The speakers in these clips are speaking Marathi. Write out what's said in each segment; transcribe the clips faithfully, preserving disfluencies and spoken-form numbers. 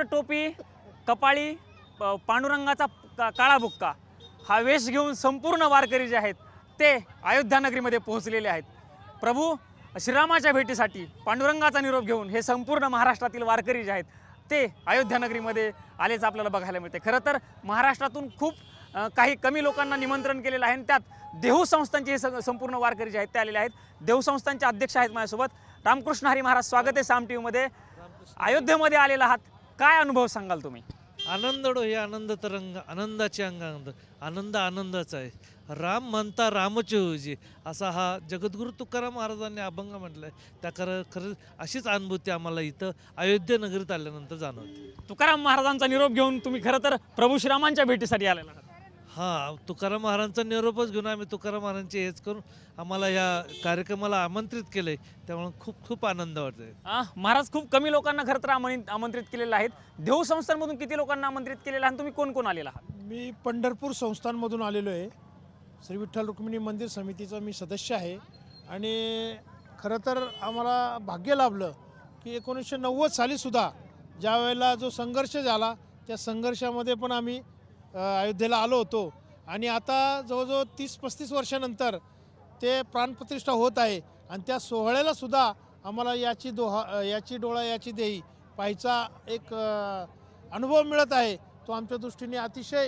डोक्यावर टोपी, कपाळी पांडुरंगाचा काळा बुक्का हा वेश घेऊन संपूर्ण वारकरी जे आहेत ते अयोध्या नगरीमध्ये पोहोचलेले आहेत। प्रभू श्रीरामाच्या भेटीसाठी पांडुरंगाचा निरोप घेऊन हे संपूर्ण महाराष्ट्रातील वारकरी जे आहेत ते अयोध्या नगरीमध्ये आलेच आपल्याला बघायला मिळते। खरं तर महाराष्ट्रातून खूप काही कमी लोकांना निमंत्रण केलेलं आहे आणि त्यात देहू संस्थांचे हे संपूर्ण वारकरी जे आहेत ते आलेले आहेत। देहू संस्थांचे अध्यक्ष आहेत माझ्यासोबत रामकृष्ण हरी महाराज। स्वागत आहे साम टीव्हीमध्ये। अयोध्येमध्ये आलेला आहात, काय अनुभव सांगाल तुम्ही? आनंदडो हे आनंद तरंग, आनंदाचे अंगानंद, आनंद आनंदाचा आहे। राम म्हणता रामचे होजे असा हा जगद्गुरु तुकाराम महाराजांनी अभंग म्हटलाय। त्या खरं खरं अशीच अनुभूती आम्हाला इथं अयोध्या नगरीत आल्यानंतर जाणवते। तुकाराम महाराजांचा निरोप घेऊन तुम्ही खरं तर प्रभू श्रीरामांच्या भेटीसाठी आलेला आहात। हां, तुकाराम महाराजांचा निरोपच घेऊन आम्ही तुकाराम महाराजांचे हेच करून आम्हाला या कार्यक्रमाला आमंत्रित केले, त्यामुळे खूप खूप आनंद वाटतोय। महाराज खूप कमी लोकांना खरं तर आमंत्रित केलेलं आहेत। देहू संस्थांमधून किती लोकांना आमंत्रित केलेलं आहे? तुम्ही कोण कोण आलेला आहात? मी पंढरपूर संस्थांमधून आलेलो आहे। श्री विठ्ठल रुक्मिणी मंदिर समितीचा मी सदस्य आहे आणि खरं तर आम्हाला भाग्य लाभलं की एकोणीसशे नव्वद सालीसुद्धा ज्या वेळेला जो संघर्ष झाला त्या संघर्षामध्ये पण आम्ही अयोध्येला आलो होतो आणि आता जवळजवळ तीस पस्तीस वर्षानंतर ते प्राणप्रतिष्ठा होत आहे आणि त्या सोहळ्याला सुद्धा आम्हाला याची दोहा याची डोळा याची देही पाहायचा एक अनुभव मिळत आहे। तो आमच्या दृष्टीने अतिशय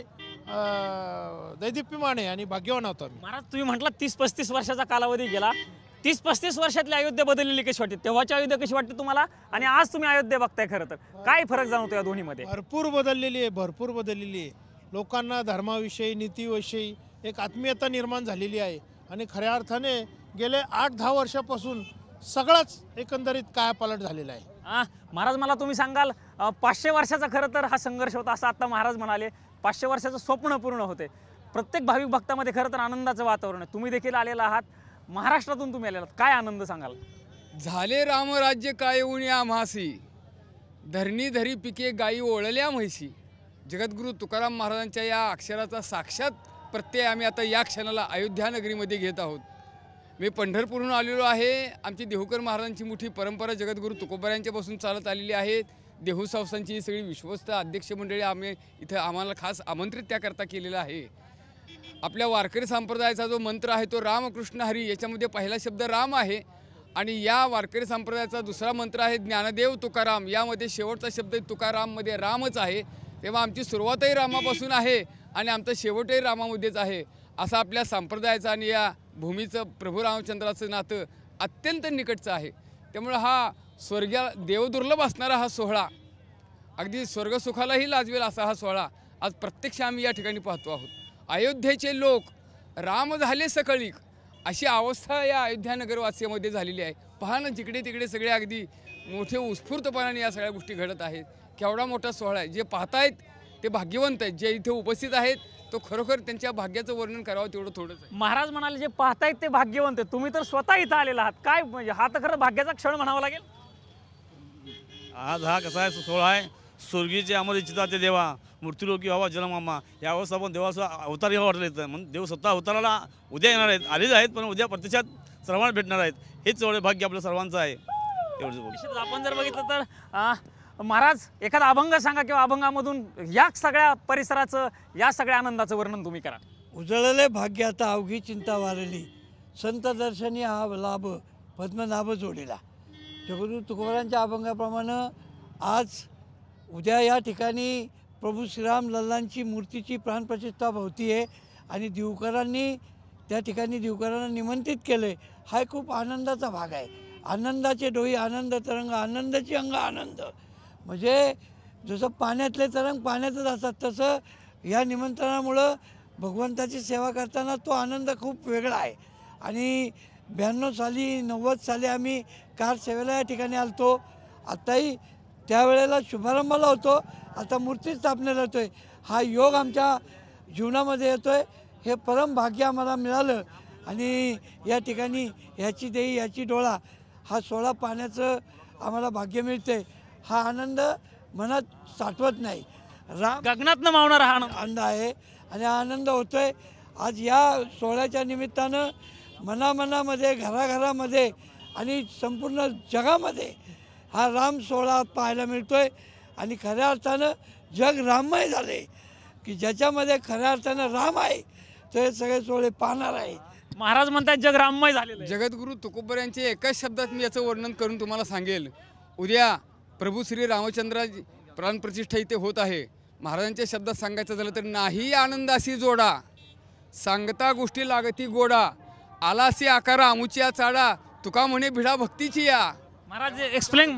दैदिप्यमान आहे आणि भाग्यवान होतो आम्ही। महाराज तुम्ही म्हटलं तीस पस्तीस वर्षाचा कालावधी गेला, तीस पस्तीस वर्षातली अयोध्या बदललेली कशी वाटते? तेव्हाची अयोध्या कशी वाटते तुम्हाला आणि आज तुम्ही अयोध्या बघताय खरं तर काय फरक जाणवतो या दोन्हीमध्ये? भरपूर बदललेली आहे, भरपूर बदललेली आहे। लोकांना धर्माविषयी नीतीविषयी एक आत्मीयता निर्माण झालेली आहे आणि खऱ्या अर्थाने गेले आठ दहा वर्षापासून सगळाच एकंदरीत कायापालट झालेला आहे। महाराज मला तुम्ही सांगाल पाचशे वर्षाचा खरं तर हा संघर्ष होता असं आता महाराज म्हणाले। पाचशे वर्षाचं स्वप्न पूर्ण होते। प्रत्येक भाविक भक्तामध्ये खरं तर आनंदाचं वातावरण आहे। तुम्ही देखील आलेला आहात, महाराष्ट्रातून तुम्ही आलेला आहात, काय आनंद सांगाल? झाले रामराज्य काय उणी आम्हासी, धरणी धरी पिके गायी ओळल्या म्हैसी। जगद्गुरु तुकाराम महाराजांच्या या अक्षराचा साक्षात प्रत्यय आम्ही आता या क्षणाला अयोध्या नगरीमध्ये घेत आहोत। मी पंढरपूरहून आलेलो आहे। आमची देहूकर महाराजांची मोठी परंपरा जगद्गुरु तुकोबारायांच्यापासून चालत आलेली आहे। देहू संस्थांची सगळी विश्वस्त अध्यक्ष मंडळी आम्ही इथं आम्हाला खास आमंत्रित त्याकरता केलेला आहे। आपल्या वारकरी संप्रदायाचा जो मंत्र आहे तो रामकृष्ण हरी, याच्यामध्ये पहिला शब्द राम आहे आणि या वारकरी संप्रदायाचा दुसरा मंत्र आहे ज्ञानदेव तुकाराम, यामध्ये शेवटचा शब्द तुकाराममध्ये रामच आहे। तेव्हा आमची सुरुवातही रामापासून आहे आणि आमचं शेवटही रामामध्येच आहे। असं आपल्या संप्रदायाचं आणि या भूमीचं प्रभू रामचंद्राचं नातं अत्यंत निकटचं आहे। त्यामुळे हा स्वर्गीय देवदुर्लभ असणारा हा सोहळा, अगदी स्वर्गसुखालाही लाजवेल असा हा सोहळा आज प्रत्यक्ष आम्ही या ठिकाणी पाहतो आहोत। अयोध्येचे लोक राम झाले सकळीक अशी अवस्था या अयोध्या नगरवासियामध्ये झालेली आहे। पहा ना, जिकडे तिकडे सगळे अगदी मोठे उत्स्फूर्तपणाने या सगळ्या गोष्टी घडत आहेत। केवढा मोठा सोहळा आहे। जे पाहतायत ते भाग्यवंत आहेत, जे इथे उपस्थित आहेत तो खरोखर त्यांच्या भाग्याचं वर्णन करावं तेवढं थोडंच आहे। महाराज म्हणाले जे पाहतायत ते भाग्यवंत आहेत, तुम्ही तर स्वतः इथं आलेला आहात, काय म्हणजे हा तर खरं भाग्याचा क्षण म्हणावा लागेल। आज हा कसा आहे सोहळा आहे, स्वर्गीचे अमर इच्छिता ते देवा मृत्यूलोकी व्हावा जन्मामा, या अवस्था पण देवाचा अवतार यावा वाटलं येतं। म्हणून देव स्वतः अवताराला उद्या येणार आहेत, आलेच आहेत, पण उद्या प्रत्यक्षात सर्वांना भेटणार आहेत। हेच एवढे भाग्य आपलं सर्वांचं आहे। तेवढंच आपण जर बघितलं तर महाराज एखादा अभंग सांगा किंवा अभंगामधून या सगळ्या परिसराचं या सगळ्या आनंदाचं वर्णन तुम्ही करा। उजळले भाग्य आता अवघी चिंता वारली, संत दर्शनी हा लाभ पद्मनाभ जोडीला। जगद्गुरु तुकोबारांच्या अभंगाप्रमाणे आज उद्या या ठिकाणी प्रभू श्रीराम लल्लांची मूर्तीची प्राणप्रतिष्ठा भोवती आहे आणि दिवकरांनी त्या ठिकाणी दिवकरांना निमंत्रित केले। हा खूप आनंदाचा भाग आहे। आनंदाचे डोई आनंद तरंग, आनंदाची अंग आनंद, म्हणजे जसं पाण्यातले तरंग पाण्यातच असतात तसं या निमंत्रणामुळं भगवंताची सेवा करताना तो आनंद खूप वेगळा आहे। आणि ब्याण्णव साली नव्वद साली आम्ही कार सेवेला या ठिकाणी आलतो, आत्ताही त्यावेळेला शुभारंभाला होतो, आता मूर्ती स्थापनेला होतो आहे। हा योग आमच्या जीवनामध्ये येतो आहे, हे परम भाग्य आम्हाला मिळालं आणि या ठिकाणी ह्याची देही ह्याची डोळा हा सोळा पाण्याचं आम्हाला भाग्य मिळते। हा आनंद मनात साठवत नाही, राम गगनातनं मावणारा हा आनंद आहे आणि हा आनंद होतोय। आज या सोहळ्याच्या निमित्तानं मनामनामध्ये घराघरामध्ये आणि संपूर्ण जगामध्ये हा राम सोहळा पाहायला मिळतोय आणि खऱ्या अर्थानं जग राममय झाले की ज्याच्यामध्ये खऱ्या अर्थानं राम आहे ते सगळे सोहळे पाहणार आहे. महाराज म्हणतात जग राममय झालेलं आहे. जगद्गुरू तुकोबर यांचे एकाच शब्दात मी याचं वर्णन करून तुम्हाला सांगेल. उद्या प्रभू श्री रामचंद्राची प्राणप्रतिष्ठा इथे होत आहे. महाराजांच्या शब्दात सांगायचं झालं तर नाही आनंदाशी जोडा, सांगता गोष्टी लागती गोडा, आलासी आकारा आमुच्या चाडा, तुका म्हणे भिडा भक्तीची या. महाराज एक्सप्लेन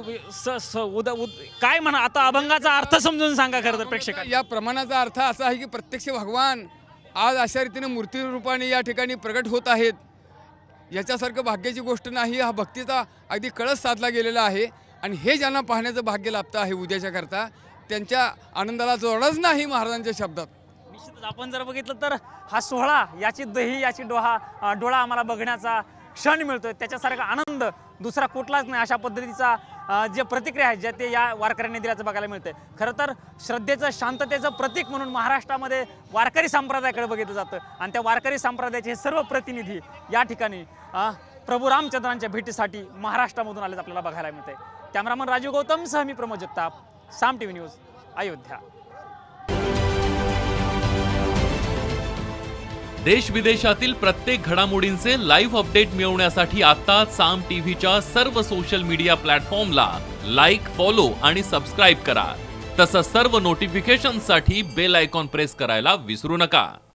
काय म्हणा आता अभंगाचा अर्थ समजून सांगा खरं तर प्रेक्षकांना. या प्रमाणाचा अर्थ असा आहे की प्रत्यक्ष भगवान आज अशा रीतीने मूर्ती रूपाने या ठिकाणी प्रगट होत आहेत. याच्यासारखं भाग्याची गोष्ट नाही. हा भक्तीचा अगदी कळस साधला गेलेला आहे आणि हे ज्यांना पाहण्याचं भाग्य लाभतं आहे उद्याच्या करता त्यांच्या आनंदाला जोडच नाही महाराजांच्या शब्दात. निश्चितच आपण जर बघितलं तर हा सोहळा याची दही याची डोहा अ, डोळा आम्हाला बघण्याचा क्षण मिळतोय. त्याच्यासारखा आनंद दुसरा कुठलाच नाही. अशा पद्धतीचा अ, जे प्रतिक्रिया आहेत ज्या ते या वारकऱ्यांनी दिल्याचं बघायला मिळतंय. खरं तर श्रद्धेचं शांततेचं प्रतीक म्हणून महाराष्ट्रामध्ये वारकरी संप्रदायाकडे बघितलं जातं आणि त्या वारकरी संप्रदायाचे हे सर्व प्रतिनिधी या ठिकाणी अ, प्रभू रामचंद्रांच्या भेटीसाठी महाराष्ट्रामधून आलेच आपल्याला बघायला मिळतंय. कॅमेरामन राजीव गौतम सह मी प्रमोद जगताप, साम टीव्ही न्यूज, अयोध्या. देश विदेशातील प्रत्येक घडामोडींचे लाईव्ह अपडेट मिळवण्यासाठी आता साम टीव्हीच्या सर्व सोशल मीडिया प्लॅटफॉर्मला लाईक, फॉलो आणि सबस्क्राईब करा. तसंच सर्व नोटिफिकेशनसाठी बेल आयकॉन प्रेस करायला विसरू नका.